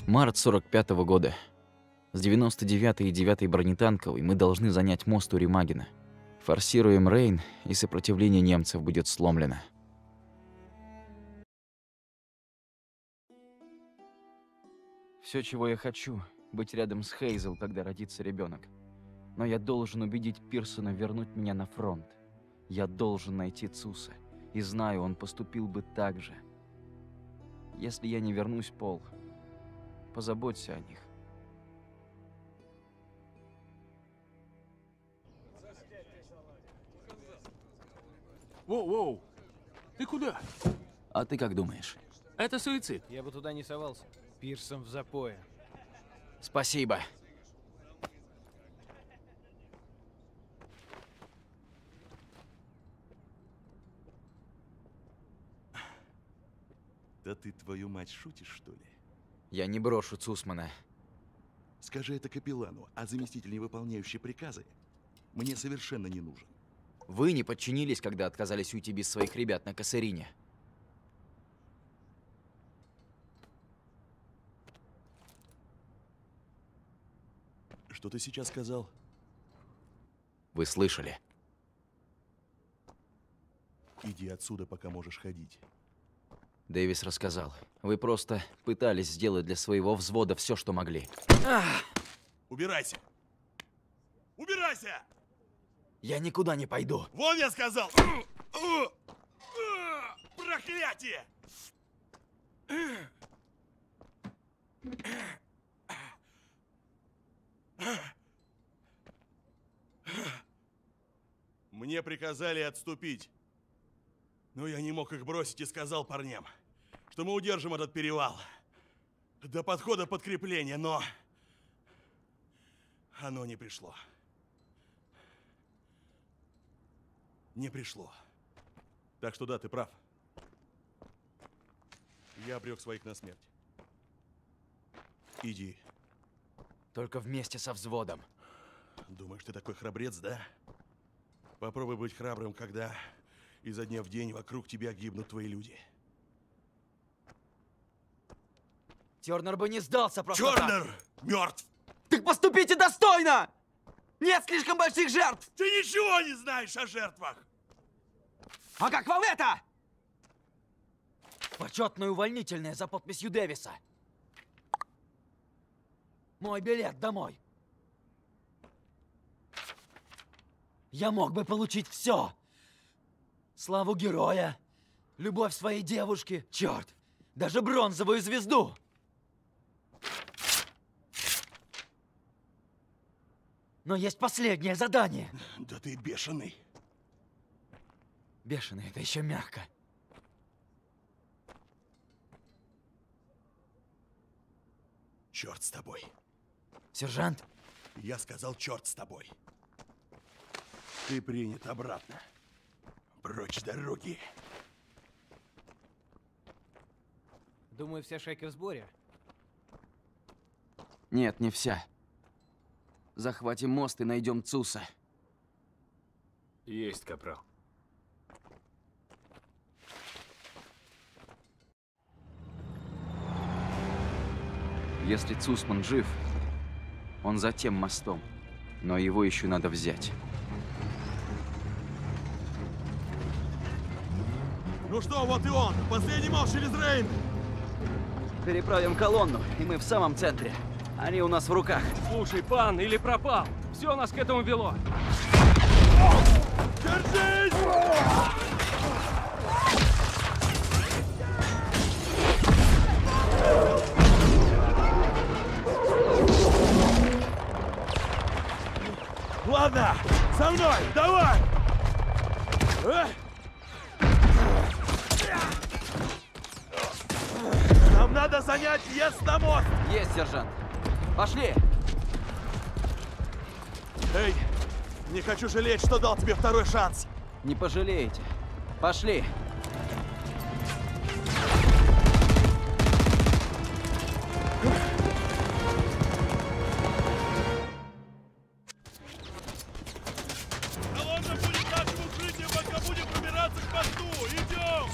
Март 45-го года. С 99-й и 9-й бронетанковой мы должны занять мост у Ремагина. Форсируем Рейн, и сопротивление немцев будет сломлено. Все, чего я хочу, быть рядом с Хейзел, когда родится ребенок. Но я должен убедить Пирсона вернуть меня на фронт. Я должен найти Цуса. И знаю, он поступил бы так же. Если я не вернусь, Пол, позаботься о них. Воу-воу! Ты куда? А ты как думаешь? Это суицид. Я бы туда не совался. Пирсон в запое. Спасибо. Да ты, твою мать, шутишь, что ли? Я не брошу Цусмана. Скажи это капеллану, а заместитель, не выполняющий приказы, мне совершенно не нужен. Вы не подчинились, когда отказались уйти без своих ребят на Кассарине. Что ты сейчас сказал? Вы слышали? Иди отсюда, пока можешь ходить. Дэвис рассказал. Вы просто пытались сделать для своего взвода все, что могли. Убирайся! Убирайся! Я никуда не пойду. Вон я сказал! Проклятие! Мне приказали отступить. Но я не мог их бросить и сказал парням, что мы удержим этот перевал до подхода подкрепления, но оно не пришло. Не пришло. Так что да, ты прав. Я обрек своих на смерть. Иди. Только вместе со взводом. Думаешь, ты такой храбрец, да? Попробуй быть храбрым, когда изо дня в день вокруг тебя гибнут твои люди. Тернер бы не сдался просто Тернер так. мертв! Так поступите достойно! Нет слишком больших жертв! Ты ничего не знаешь о жертвах! А как вам это? Почетное увольнительное за подписью Дэвиса. Мой билет домой. Я мог бы получить все. Славу героя, любовь своей девушки, черт, даже бронзовую звезду. Но есть последнее задание. Да ты бешеный. Бешеный — это еще мягко. Черт с тобой. Сержант? Я сказал, черт с тобой. Ты принят обратно. Прочь с дороги. Думаю, вся шайка в сборе. Нет, не вся. Захватим мост и найдем Цуса. Есть, капрал. Если Цусман жив, он за тем мостом. Но его еще надо взять. Ну что, вот и он. Последний мост через Рейн. Переправим колонну, и мы в самом центре. Они у нас в руках. Слушай, пан, или пропал. Все нас к этому вело. Держись! Ладно, со мной, давай! Нам надо занять въезд на мост! Есть, сержант. Пошли! Эй, не хочу жалеть, что дал тебе второй шанс. Не пожалеете. Пошли! Колонна будет нашим укрытием, пока будем пробираться к мосту. Идем!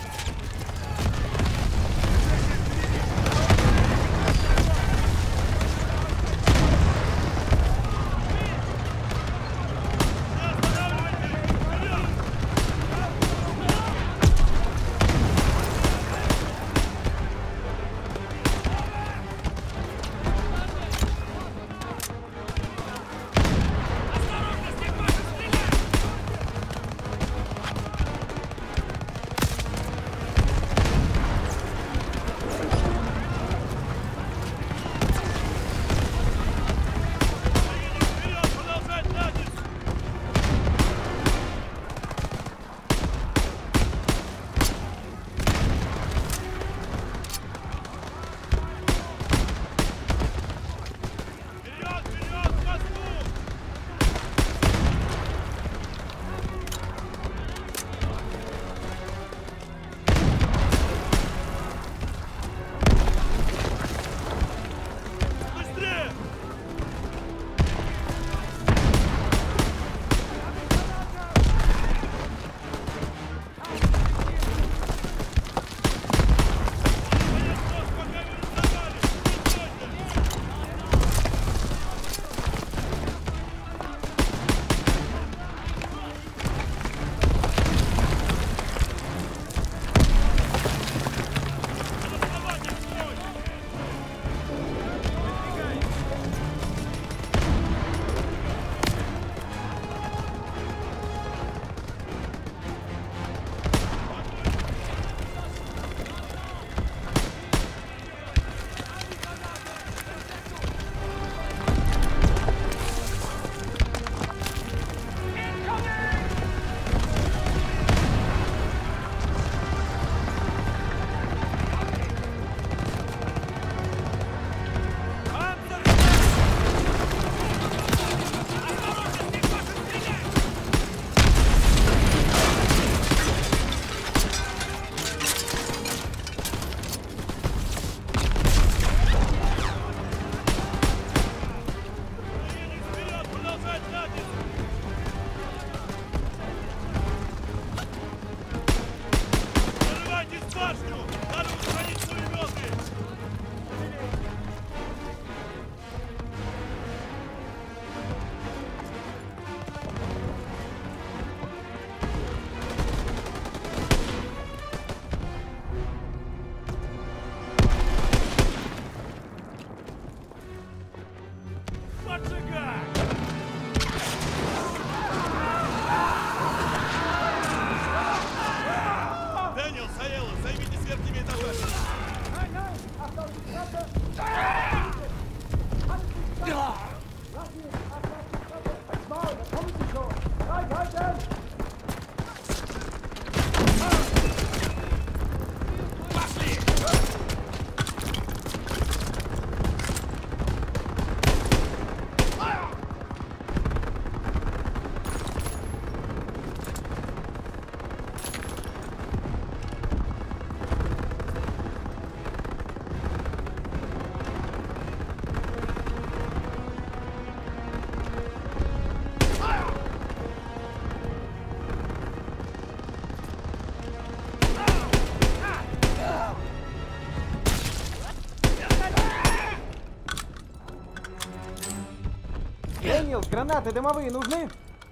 Дэниелс, гранаты дымовые нужны?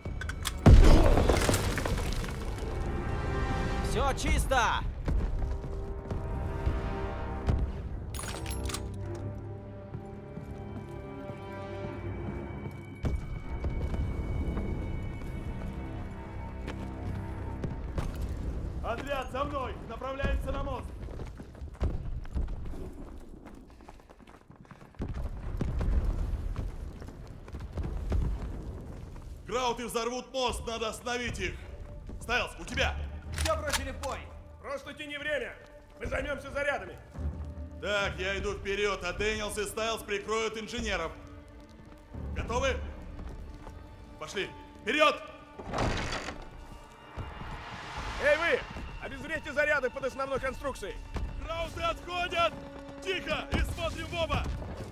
Все чисто! Отряд, за мной! Направляемся на мост! Крауты взорвут мост, надо остановить их! Стайлс, у тебя! Все бросили в бой! Просто тяни время. Мы займемся зарядами. Так, я иду вперед, а Дэниелс и Стайлс прикроют инженеров. Готовы? Пошли! Вперед! Эй, вы! Обезвредьте заряды под основной конструкцией. Крауты отходят! Тихо! И смотрим в оба!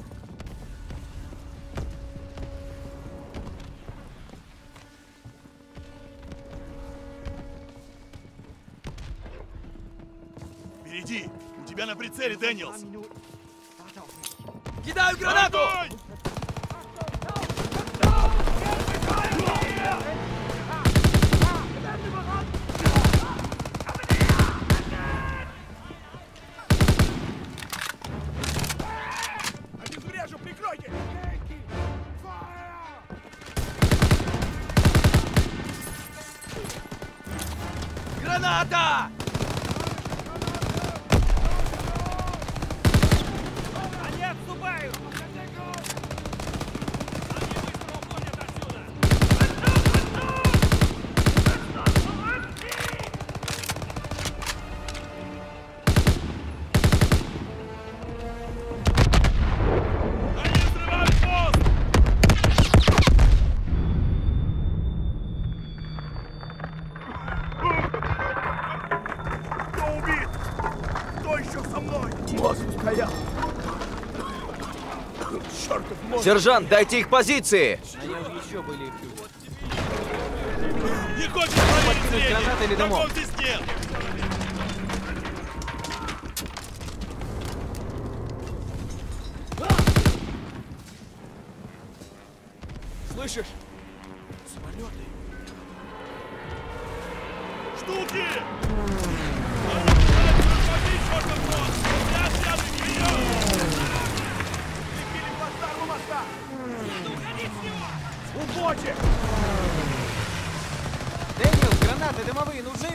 Впереди! У тебя на прицеле, Дэниелс! Кидаю гранату! Огонь! Обезврежу, прикройте! Граната! Они отступают! Они взрывают мост! Кто убит? Кто еще со мной? Мост устоял. Чертов мост! Сержант, дайте их позиции! На нем еще были их люди. Не хочешь проверить зрение? гранаты или дымок? Врагов здесь нет! Слышишь? Штуки! Они пытаются захватить чертов мост! Я сяду вперед! Прикрыли плацдарм у моста! Надо уходить с него! Убочек! Дэниелс, гранаты дымовые нужны?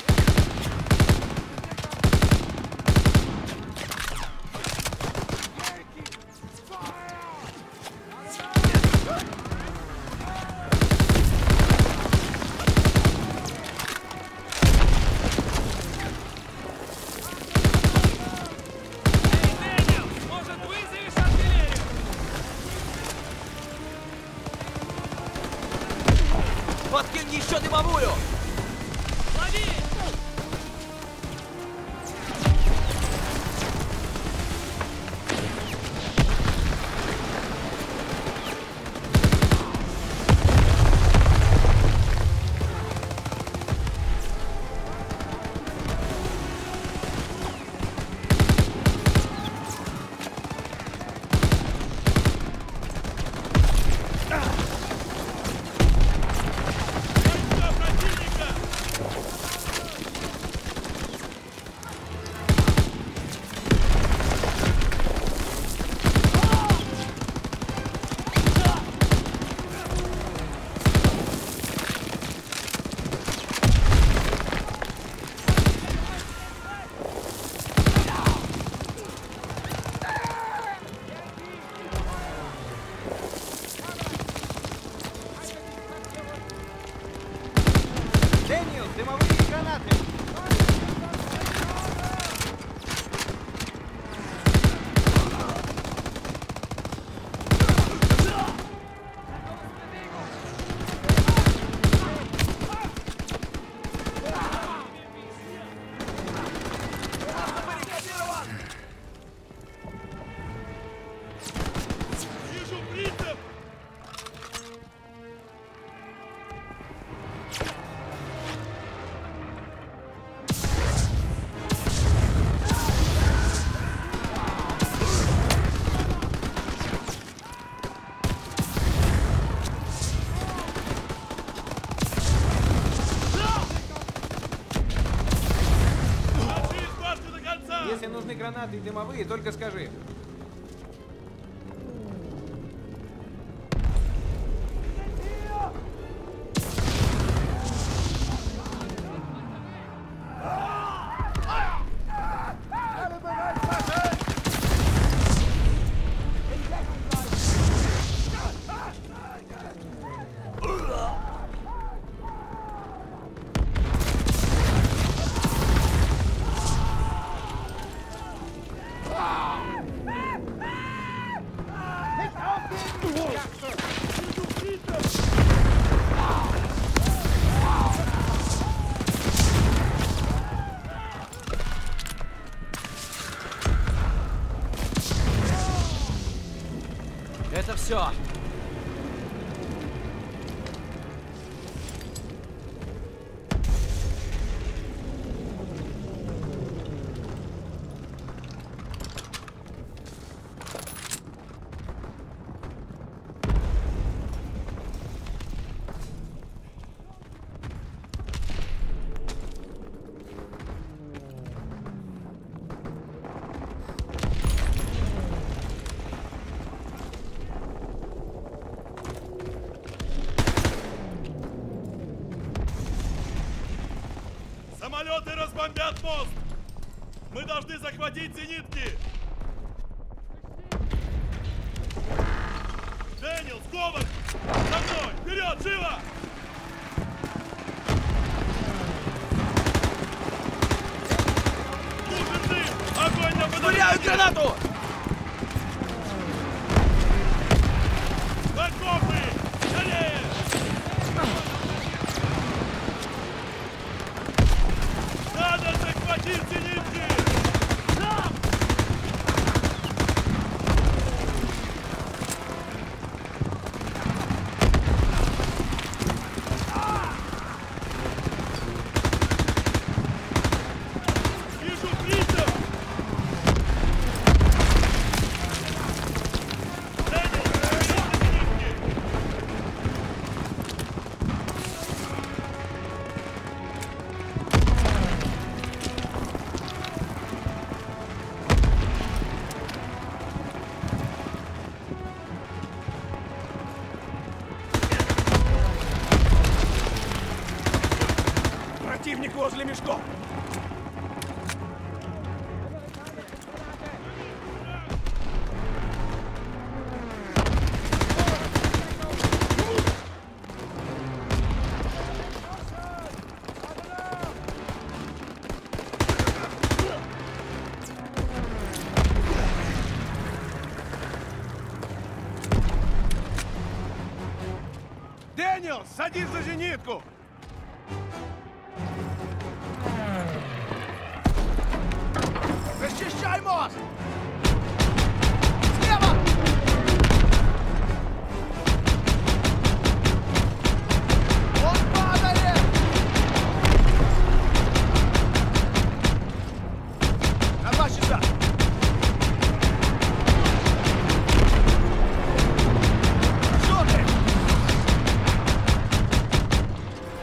Может, вызовешь артиллерию? Подкинь еще дымовую! Лови! Войска противника! гранаты и дымовые, только скажи. Это все. Самолеты разбомбят мост! Мы должны захватить зенитки! Дэниел, Сковар! За мной! Вперед, живо! Нужен дым! Огонь на подавление! Швыряю гранату! В окопы! Скорее! Надо захватить зенитки! Да! Вижу фрицев! Дэниел, захватите зенитки! Противник возле мешков! Дэниел, садись за зенитку! Расчищай мост! Слева! Он падает! На 2 часа! Что ты?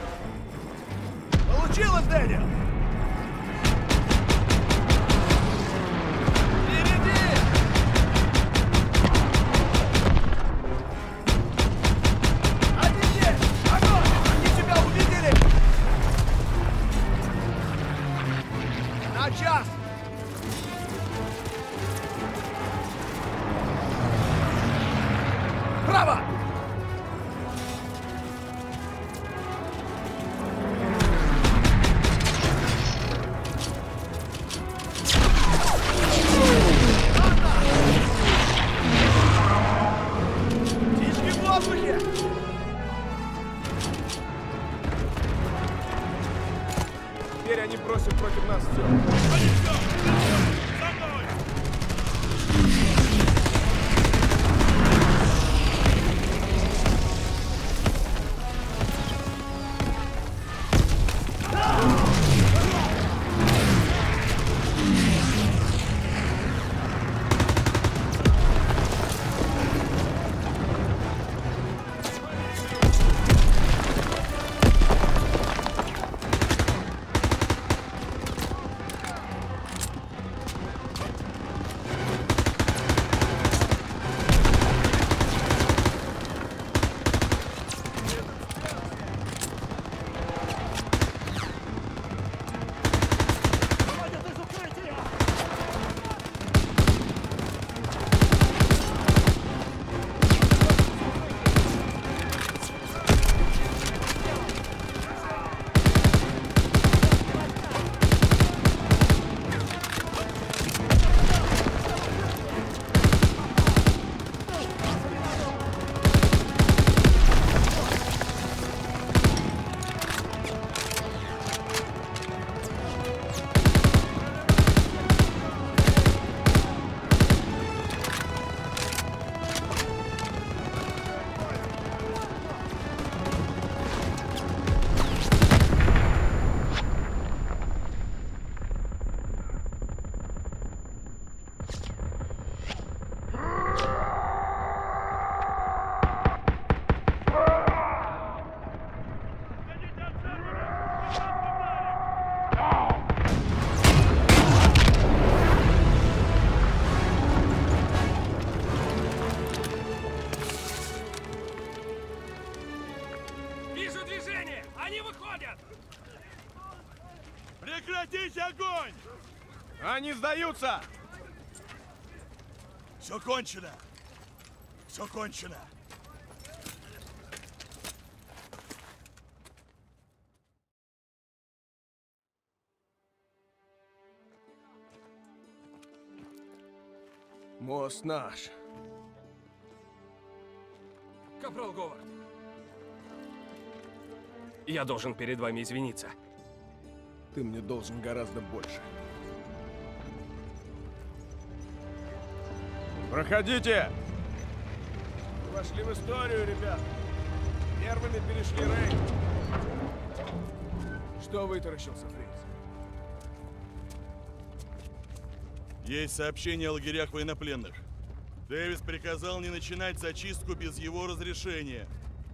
Прекратите огонь! Они сдаются! Все кончено! Все кончено! Мост наш. Капрал Говард. Я должен перед вами извиниться. Ты мне должен гораздо больше. Проходите! Вошли в историю, ребят. Первыми перешли Рейн. Что вытаращился, Фриц? Есть сообщение о лагерях военнопленных. Дэвис приказал не начинать зачистку без его разрешения.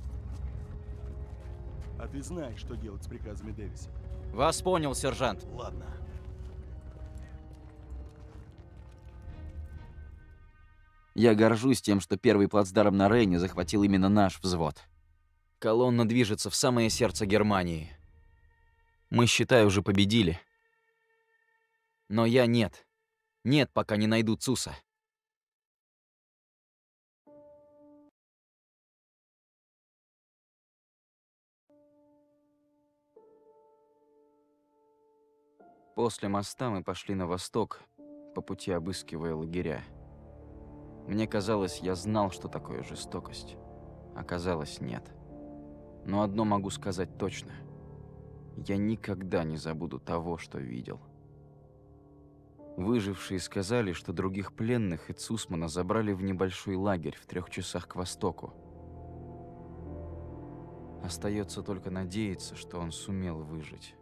А ты знаешь, что делать с приказами Дэвиса? Вас понял, сержант. Ладно. Я горжусь тем, что первый плацдарм на Рейне захватил именно наш взвод. Колонна движется в самое сердце Германии. Мы, считай, уже победили. Но я нет. Нет, пока не найду Цуса. После моста мы пошли на восток, по пути обыскивая лагеря. Мне казалось, я знал, что такое жестокость. Оказалось, нет. Но одно могу сказать точно. Я никогда не забуду того, что видел. Выжившие сказали, что других пленных и Цусмана забрали в небольшой лагерь в 3 часах к востоку. Остается только надеяться, что он сумел выжить.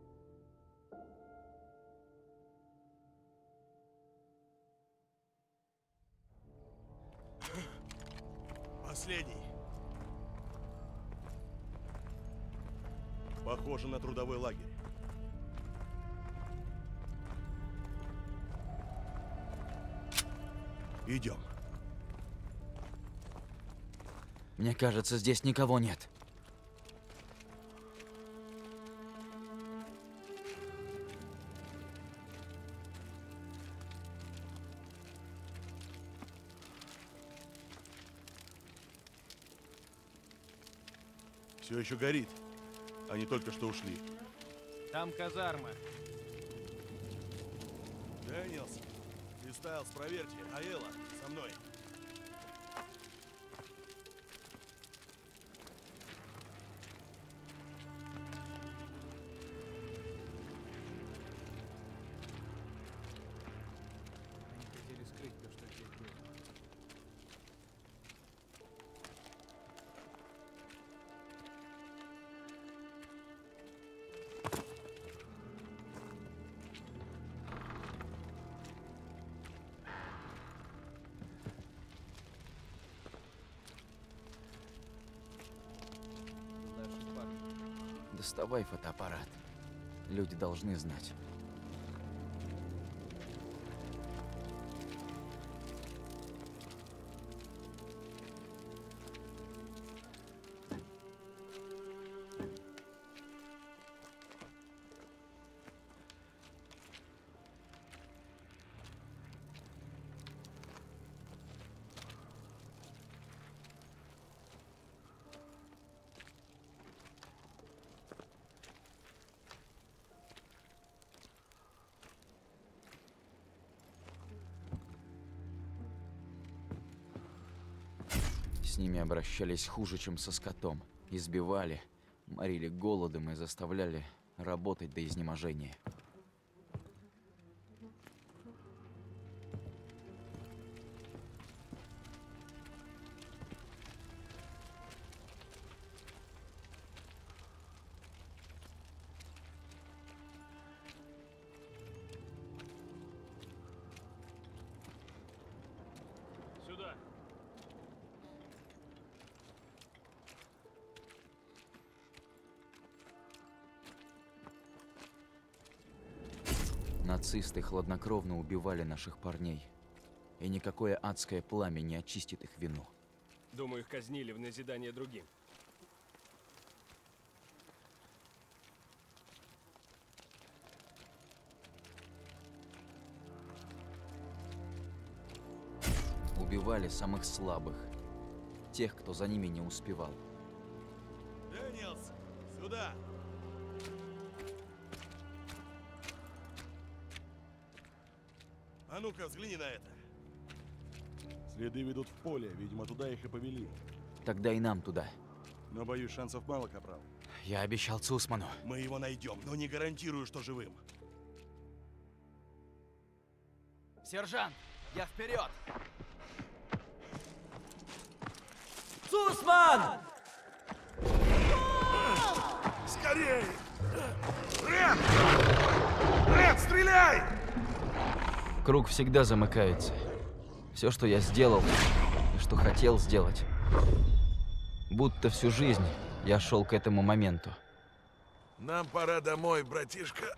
Последний. Похоже на трудовой лагерь. Идем. Мне кажется, здесь никого нет. Все еще горит. Они только что ушли. Там казарма. Дэниелс, ты Стайлс, проверьте. Аэла, со мной. Они хотели скрыть то, что здесь было. Наши парни. Доставай фотоаппарат. Люди должны знать. С ними обращались хуже, чем со скотом. Избивали, морили голодом и заставляли работать до изнеможения. Сюда. Нацисты хладнокровно убивали наших парней. И никакое адское пламя не очистит их вину. Думаю, их казнили в назидание другим. убивали самых слабых. Тех, кто за ними не успевал. Дэниелс, сюда! А ну-ка, взгляни на это. Следы ведут в поле, видимо, туда их и повели. Тогда и нам туда. Но, боюсь, шансов мало, капрал. Я обещал Цусману. Мы его найдем, но не гарантирую, что живым. Сержант, я вперед! Цусман! Скорей! Ред! Ред, стреляй! Круг всегда замыкается. Все, что я сделал и что хотел сделать. Будто всю жизнь я шел к этому моменту. Нам пора домой, братишка.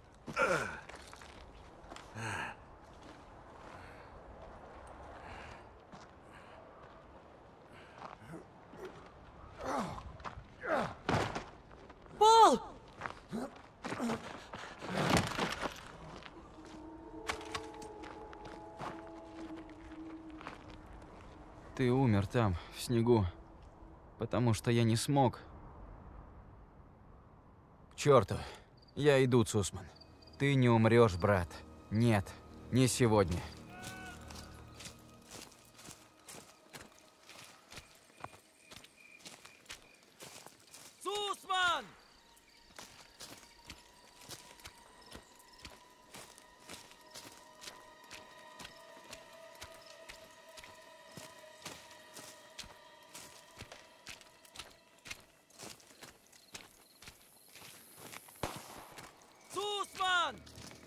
Пол! Ты умер там, в снегу, потому что я не смог. К черту, я иду, Цусман. Ты не умрешь, брат. Нет, не сегодня. Цусман! Цусман!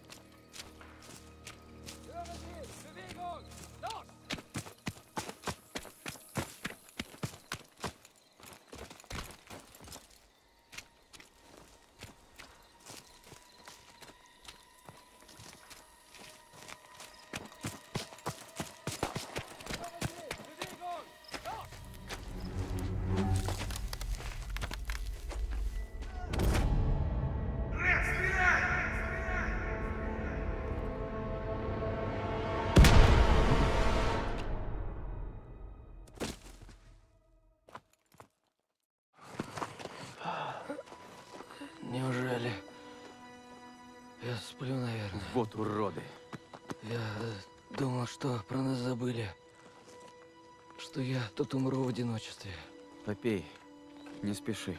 Неужели? Я сплю, наверное. Вот уроды. Я думал, что про нас забыли. Что я тут умру в одиночестве. Попей, не спеши.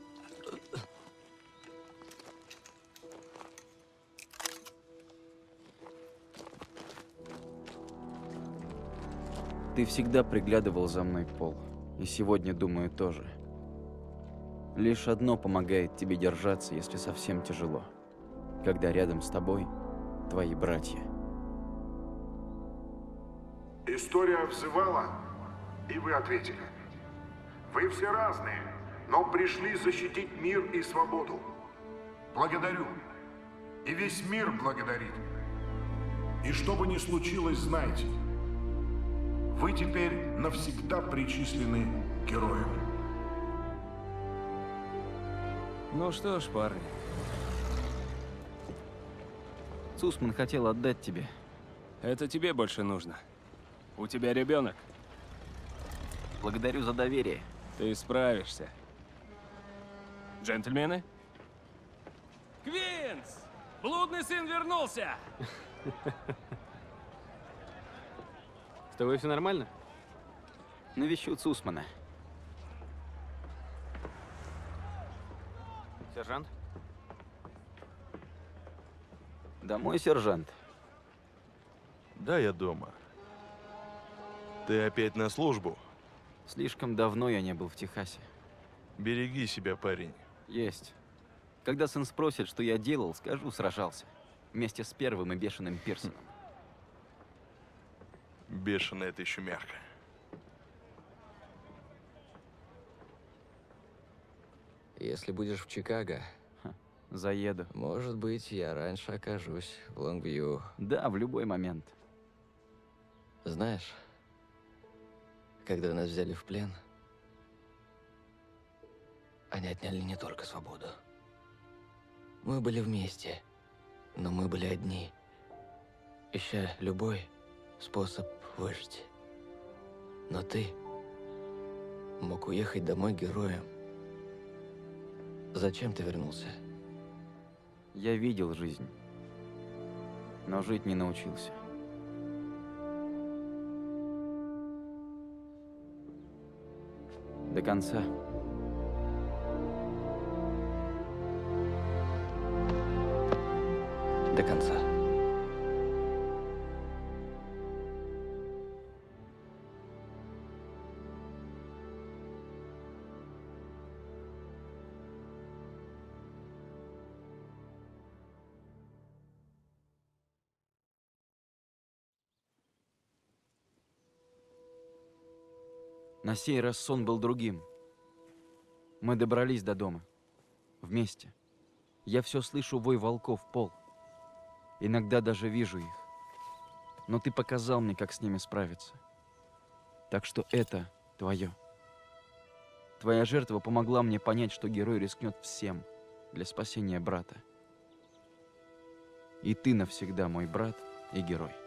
Ты всегда приглядывал за мной, Пол. И сегодня, думаю, тоже. Лишь одно помогает тебе держаться, если совсем тяжело. Когда рядом с тобой твои братья. История взывала, и вы ответили. Вы все разные, но пришли защитить мир и свободу. Благодарю. И весь мир благодарит. И что бы ни случилось, знайте, вы теперь навсегда причислены к героям. Ну что ж, парни. Цусман хотел отдать тебе. Это тебе больше нужно. У тебя ребенок. Благодарю за доверие. Ты справишься. Джентльмены? Квинс! Блудный сын вернулся! С тобой все нормально? Навещу Цусмана. Сержант? Домой, сержант. Да, я дома. Ты опять на службу? Слишком давно я не был в Техасе. Береги себя, парень. Есть. Когда сын спросит, что я делал, скажу, сражался. Вместе с Первым и Бешеным Пирсоном. Бешено это еще мягко. Если будешь в Чикаго, Заеду. может быть, я раньше окажусь в Лонгвью. Да, в любой момент. Знаешь, когда нас взяли в плен, они отняли не только свободу. Мы были вместе, но мы были одни, ища любой способ выжить. Но ты мог уехать домой героем. Зачем ты вернулся? Я видел жизнь, но жить не научился. До конца. До конца. На сей раз сон был другим. Мы добрались до дома. Вместе. Я все слышу вой волков в пол. Иногда даже вижу их. Но ты показал мне, как с ними справиться. Так что это твое. Твоя жертва помогла мне понять, что герой рискнет всем для спасения брата. И ты навсегда мой брат и герой.